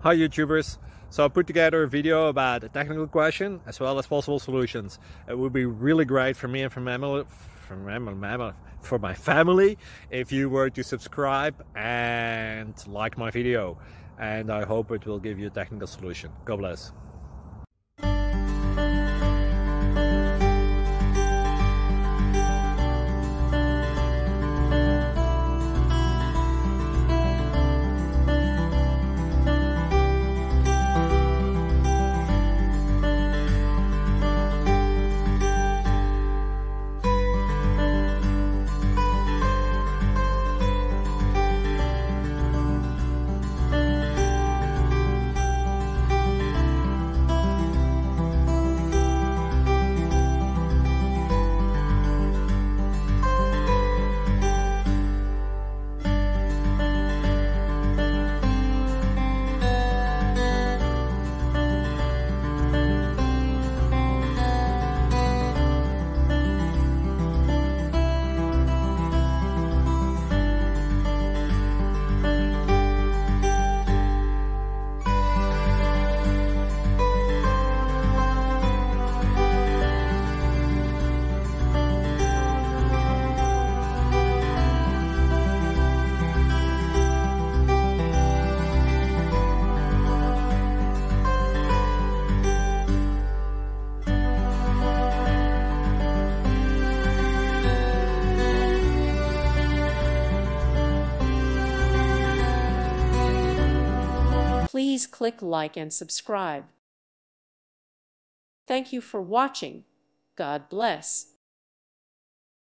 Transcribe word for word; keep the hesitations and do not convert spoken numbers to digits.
Hi YouTubers! So I put together a video about a technical question as well as possible solutions. It would be really great for me and for, mammal, for, mammal, for my family if you were to subscribe and like my video. And I hope it will give you a technical solution. God bless. Please click like and subscribe. Thank you for watching. God bless.